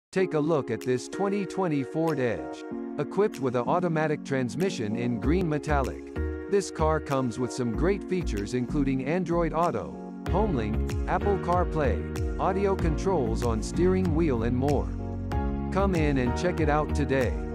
Take a look at this 2020 Ford Edge. Equipped with an automatic transmission in green metallic. This car comes with some great features including Android Auto, HomeLink, Apple CarPlay, audio controls on steering wheel and more. Come in and check it out today.